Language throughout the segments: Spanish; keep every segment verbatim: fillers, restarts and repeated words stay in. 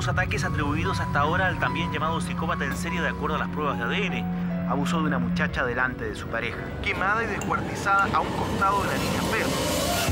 ataques atribuidos hasta ahora al también llamado psicópata en serie de acuerdo a las pruebas de A D N. Abusó de una muchacha delante de su pareja, quemada y descuartizada a un costado de la línea verde.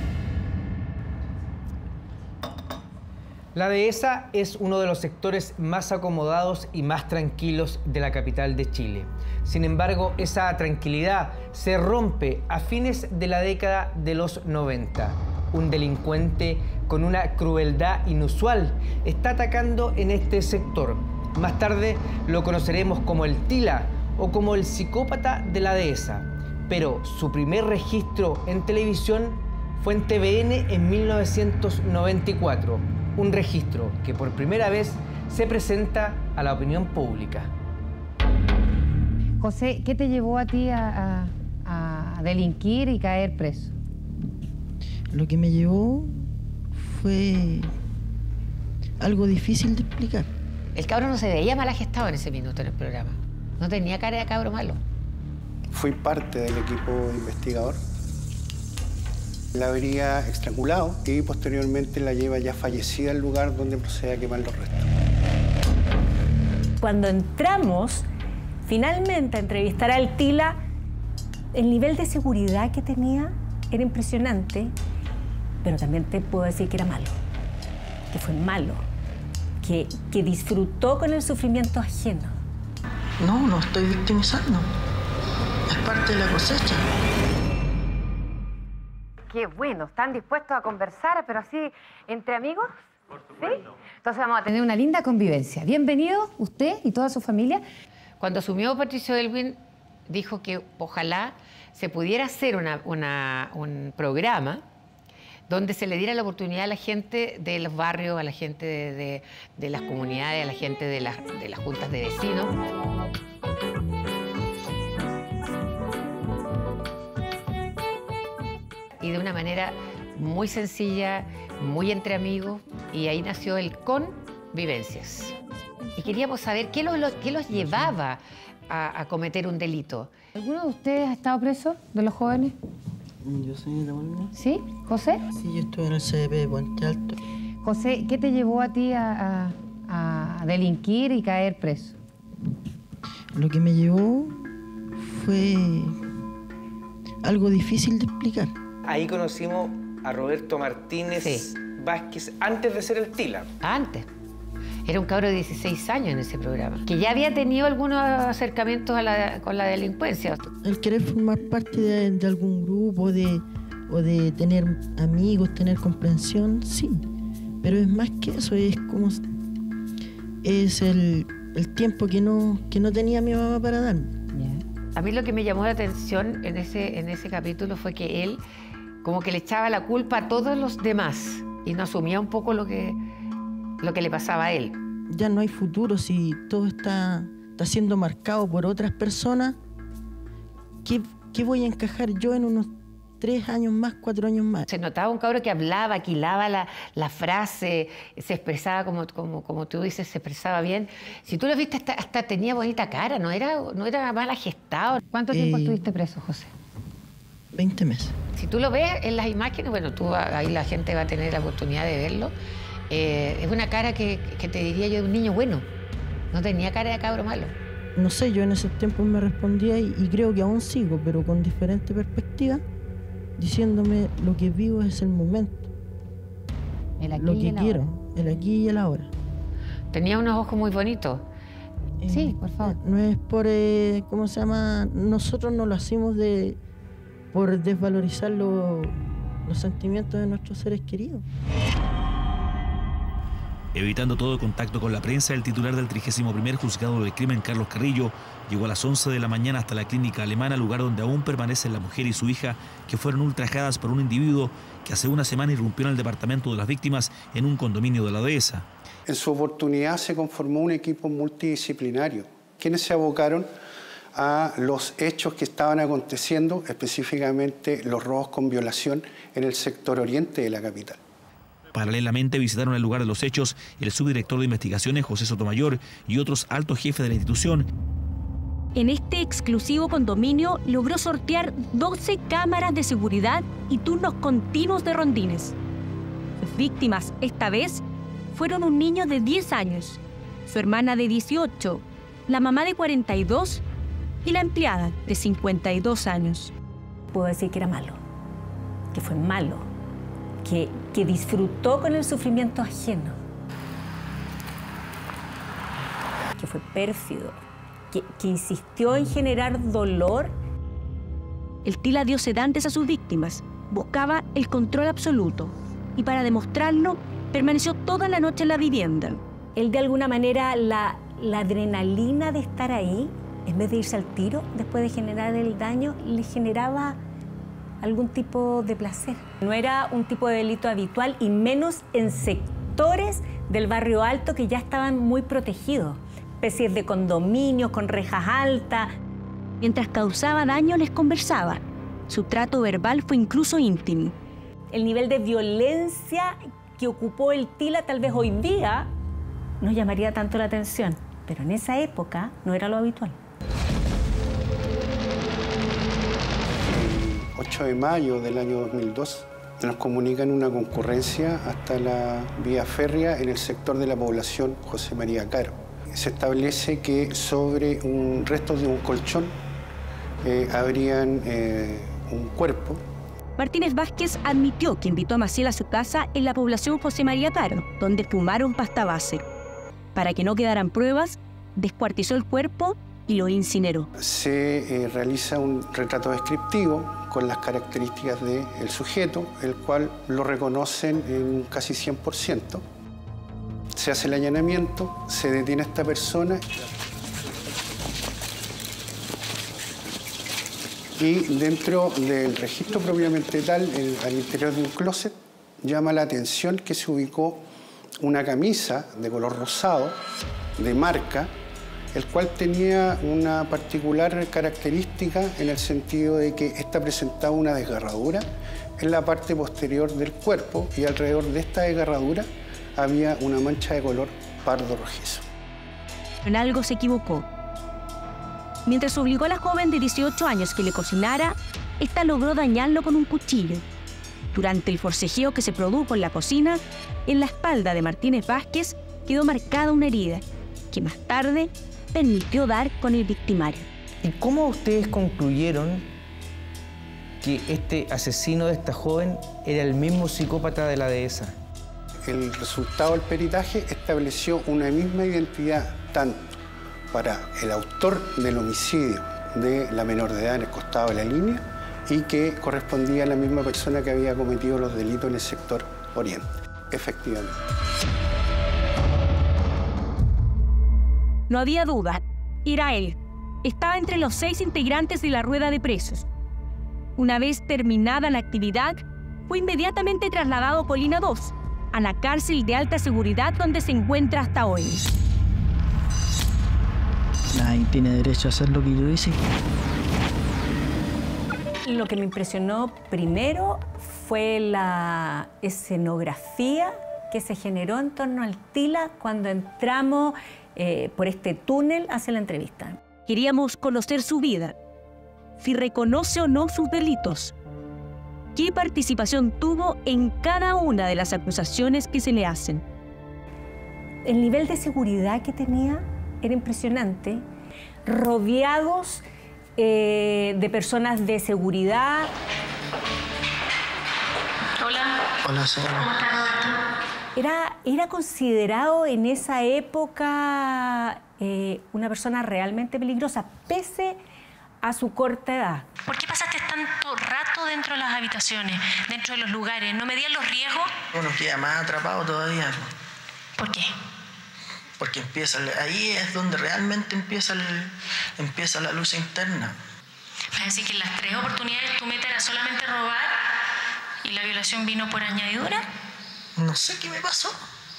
La Dehesa es uno de los sectores más acomodados y más tranquilos de la capital de Chile. Sin embargo, esa tranquilidad se rompe a fines de la década de los noventa. Un delincuente con una crueldad inusual está atacando en este sector. Más tarde lo conoceremos como el Tila o como el psicópata de la Dehesa. Pero su primer registro en televisión fue en T V N en mil novecientos noventa y cuatro. Un registro que por primera vez se presenta a la opinión pública. José, ¿qué te llevó a ti a, a, a delinquir y caer preso? Lo que me llevó fue algo difícil de explicar. El cabro no se veía mal agestado en ese minuto en el programa. No tenía cara de cabro malo. Fui parte del equipo investigador. La habría estrangulado y posteriormente la lleva ya fallecida al lugar donde procede a quemar los restos. Cuando entramos finalmente a entrevistar al Tila, el nivel de seguridad que tenía era impresionante, pero también te puedo decir que era malo, que fue malo, que, que disfrutó con el sufrimiento ajeno. No, no estoy victimizando. Es parte de la cosecha. Qué bueno, ¿están dispuestos a conversar, pero así, entre amigos? ¿Sí? Entonces vamos a tener una linda convivencia. Bienvenido usted y toda su familia. Cuando asumió Patricio Aylwin, dijo que ojalá se pudiera hacer una, una, un programa donde se le diera la oportunidad a la gente de los barrios, a la gente de, de, de las comunidades, a la gente de las, de las juntas de vecinos. Y de una manera muy sencilla, muy entre amigos, y ahí nació el Convivencias. Y queríamos saber qué los, qué los llevaba a, a cometer un delito. ¿Alguno de ustedes ha estado preso, de los jóvenes? Yo soy de Bolivia. ¿Sí? ¿José? Sí, yo estuve en el C D P de Puente Alto. José, ¿qué te llevó a ti a, a, a delinquir y caer preso? Lo que me llevó fue algo difícil de explicar. Ahí conocimos a Roberto Martínez Sí. Vázquez antes de ser el Tila. Antes. Era un cabro de dieciséis años en ese programa, que ya había tenido algunos acercamientos a la, con la delincuencia. El querer formar parte de, de algún grupo de, o de tener amigos, tener comprensión, sí. Pero es más que eso, es como... Es el, el tiempo que no, que no tenía mi mamá para darme. A mí lo que me llamó la atención en ese, en ese capítulo fue que él como que le echaba la culpa a todos los demás y no asumía un poco lo que, lo que le pasaba a él. Ya no hay futuro si todo está, está siendo marcado por otras personas. ¿Qué, qué voy a encajar yo en unos tres años más, cuatro años más? Se notaba un cabro que hablaba, que hilaba la, la frase, se expresaba como, como, como tú dices, se expresaba bien. Si tú lo viste, hasta, hasta tenía bonita cara, no era, no era mal agestado. ¿Cuánto tiempo Eh, estuviste preso, José? veinte meses. Si tú lo ves en las imágenes, bueno, tú ahí la gente va a tener la oportunidad de verlo. Eh, es una cara que, que te diría yo de un niño bueno. No tenía cara de cabro malo. No sé, yo en ese tiempo me respondía y, y creo que aún sigo, pero con diferente perspectiva, diciéndome lo que vivo es el momento. El aquí Lo y que el quiero, ahora. el aquí y el ahora. Tenía unos ojos muy bonitos. Eh, Sí, por favor. No es por, eh, ¿cómo se llama? Nosotros no lo hacemos de, por desvalorizar lo- los sentimientos de nuestros seres queridos. Evitando todo contacto con la prensa, el titular del trigésimo primer Juzgado del Crimen, Carlos Carrillo, llegó a las once de la mañana hasta la clínica alemana, lugar donde aún permanecen la mujer y su hija, que fueron ultrajadas por un individuo que hace una semana irrumpió en el departamento de las víctimas en un condominio de la Dehesa. En su oportunidad se conformó un equipo multidisciplinario, quienes se abocaron a los hechos que estaban aconteciendo, específicamente los robos con violación en el sector oriente de la capital. Paralelamente visitaron el lugar de los hechos el subdirector de investigaciones, José Sotomayor, y otros altos jefes de la institución. En este exclusivo condominio logró sortear doce cámaras de seguridad y turnos continuos de rondines. Sus víctimas, esta vez, fueron un niño de diez años, su hermana de dieciocho, la mamá de cuarenta y dos y la empleada de cincuenta y dos años. Puedo decir que era malo, que fue malo, que, que disfrutó con el sufrimiento ajeno, que fue pérfido, que, que insistió en generar dolor. El Tila dio sedantes a sus víctimas, buscaba el control absoluto y para demostrarlo permaneció toda la noche en la vivienda. Él de alguna manera la, la adrenalina de estar ahí, en vez de irse al tiro después de generar el daño, le generaba algún tipo de placer. No era un tipo de delito habitual y menos en sectores del barrio alto que ya estaban muy protegidos, especies de condominios con rejas altas. Mientras causaba daño les conversaba. Su trato verbal fue incluso íntimo. El nivel de violencia que ocupó el Tila tal vez hoy día no llamaría tanto la atención, pero en esa época no era lo habitual. El ocho de mayo del año dos mil dos nos comunican una concurrencia hasta la vía férrea en el sector de la población José María Caro. Se establece que sobre un resto de un colchón eh, habrían eh, un cuerpo. Martínez Vázquez admitió que invitó a Maciel a su casa en la población José María Caro, donde fumaron pasta base. Para que no quedaran pruebas, descuartizó el cuerpo y lo incineró. Se eh, realiza un retrato descriptivo con las características del sujeto, el cual lo reconocen en un casi cien por ciento. Se hace el allanamiento, se detiene a esta persona y dentro del registro propiamente tal, el, al interior de un closet, llama la atención que se ubicó una camisa de color rosado, de marca, el cual tenía una particular característica en el sentido de que esta presentaba una desgarradura en la parte posterior del cuerpo y alrededor de esta desgarradura había una mancha de color pardo rojizo. En algo se equivocó. Mientras obligó a la joven de dieciocho años que le cocinara, esta logró dañarlo con un cuchillo. Durante el forcejeo que se produjo en la cocina, en la espalda de Martínez Vázquez quedó marcada una herida, que más tarde permitió dar con el victimario. ¿Y cómo ustedes concluyeron que este asesino de esta joven era el mismo psicópata de la dehesa? El resultado del peritaje estableció una misma identidad tanto para el autor del homicidio de la menor de edad en el costado de la línea y que correspondía a la misma persona que había cometido los delitos en el sector oriente. Efectivamente. No había duda, era él. Estaba entre los seis integrantes de la rueda de presos. Una vez terminada la actividad, fue inmediatamente trasladado a Colina dos, a la cárcel de alta seguridad donde se encuentra hasta hoy. Nadie tiene derecho a hacer lo que yo hice. Lo que me impresionó primero fue la escenografía que se generó en torno al Tila cuando entramos eh, por este túnel hacia la entrevista. Queríamos conocer su vida, si reconoce o no sus delitos, qué participación tuvo en cada una de las acusaciones que se le hacen. El nivel de seguridad que tenía era impresionante, rodeados eh, de personas de seguridad. Hola. Hola, señora. ¿Cómo está, Roberto? Era, era considerado en esa época eh, una persona realmente peligrosa, pese a su corta edad. ¿Por qué pasaste tanto rato dentro de las habitaciones, dentro de los lugares? ¿No medían los riesgos? Uno queda más atrapado todavía. ¿Por qué? Porque empieza, ahí es donde realmente empieza, el, empieza la lucha interna. ¿Vas a decir que en las tres oportunidades tu meta era solamente robar y la violación vino por añadidura? No sé qué me pasó.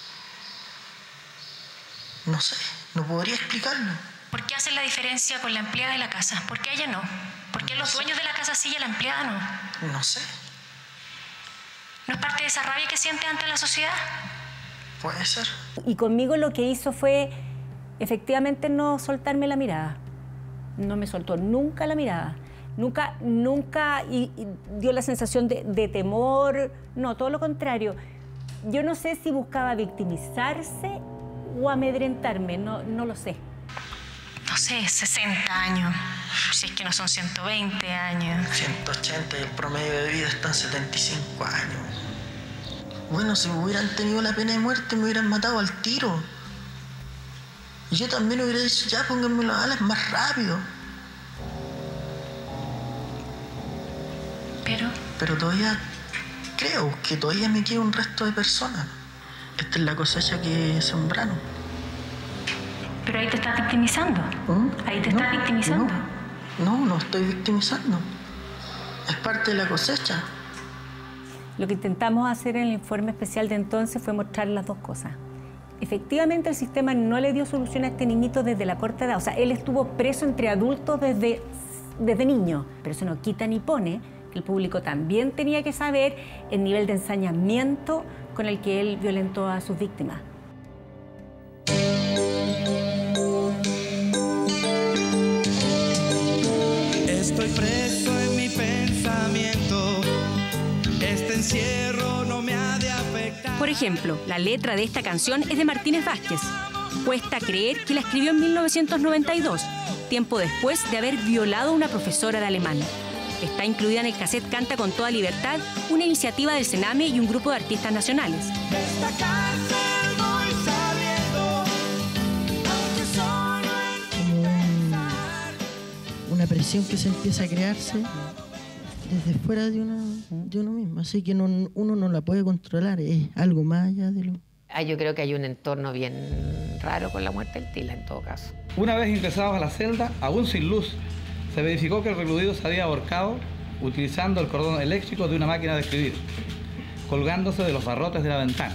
No sé, no podría explicarlo. ¿Por qué hacen la diferencia con la empleada de la casa? ¿Por qué ella no? ¿Por qué los dueños de la casa sí y la empleada no? No sé. ¿No es parte de esa rabia que sientes ante la sociedad? Puede ser. Y conmigo lo que hizo fue efectivamente no soltarme la mirada. No me soltó nunca la mirada. Nunca, nunca y, y dio la sensación de, de temor. No, todo lo contrario. Yo no sé si buscaba victimizarse o amedrentarme, no, no lo sé. No sé, sesenta años, si es que no son ciento veinte años. ciento ochenta y el promedio de vida está en setenta y cinco años. Bueno, si hubieran tenido la pena de muerte me hubieran matado al tiro. Y yo también hubiera dicho, ya pónganme las alas más rápido. Pero... Pero todavía creo que todavía me queda un resto de personas. Esta es la cosecha que sembraron. Pero ahí te estás victimizando. ¿Mm? Ahí te no, estás victimizando. No, no, no estoy victimizando. Es parte de la cosecha. Lo que intentamos hacer en el informe especial de entonces fue mostrar las dos cosas. Efectivamente, el sistema no le dio solución a este niñito desde la corta edad. O sea, él estuvo preso entre adultos desde, desde niño. Pero eso no quita ni pone que el público también tenía que saber el nivel de ensañamiento con el que él violentó a sus víctimas. Estoy preso en mi pensamiento. Este encierro no me ha de afectar. Por ejemplo, la letra de esta canción es de Martínez Vázquez. Cuesta creer que la escribió en mil novecientos noventa y dos, tiempo después de haber violado a una profesora de alemán. Está incluida en el cassette Canta con toda libertad, una iniciativa del Sename y un grupo de artistas nacionales. Como una presión que se empieza a crearse desde fuera de uno, de uno mismo, así que no, uno no la puede controlar, es algo más allá de lo... Ah, yo creo que hay un entorno bien raro con la muerte del Tila, en todo caso. Una vez ingresados a la celda, aún sin luz, se verificó que el recluido se había ahorcado utilizando el cordón eléctrico de una máquina de escribir, colgándose de los barrotes de la ventana.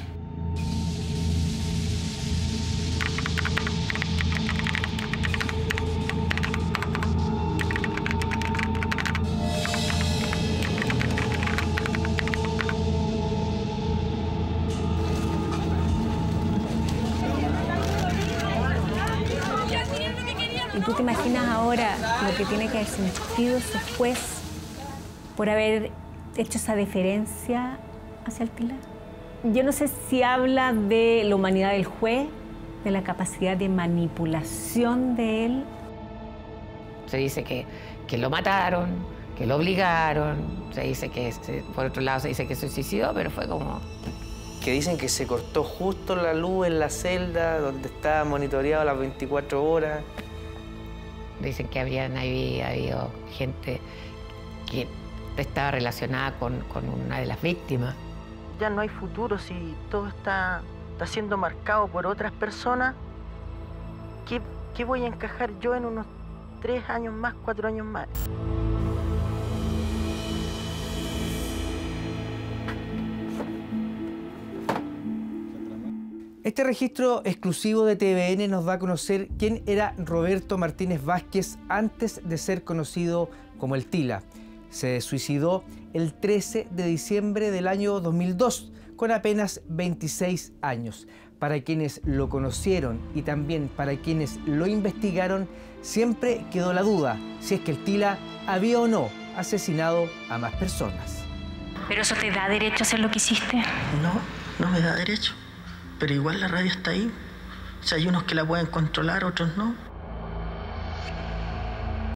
¿Y tú te imaginas ahora lo que tiene que haber sentido ese juez por haber hecho esa deferencia hacia el Tila? Yo no sé si habla de la humanidad del juez, de la capacidad de manipulación de él. Se dice que, que lo mataron, que lo obligaron, se dice que, por otro lado, se dice que se suicidó, pero fue como... Que dicen que se cortó justo la luz en la celda donde estaba monitoreado las veinticuatro horas. Dicen que habrían había habido gente que estaba relacionada con, con una de las víctimas. Ya no hay futuro si todo está, está siendo marcado por otras personas. ¿Qué, qué voy a encajar yo en unos tres años más, cuatro años más? Este registro exclusivo de T V N nos va a conocer quién era Roberto Martínez Vázquez antes de ser conocido como el Tila. Se suicidó el trece de diciembre del año dos mil dos, con apenas veintiséis años. Para quienes lo conocieron y también para quienes lo investigaron, siempre quedó la duda si es que el Tila había o no asesinado a más personas. ¿Pero eso te da derecho a hacer lo que hiciste? No, no me da derecho. Pero igual la radio está ahí. O sea, hay unos que la pueden controlar, otros no.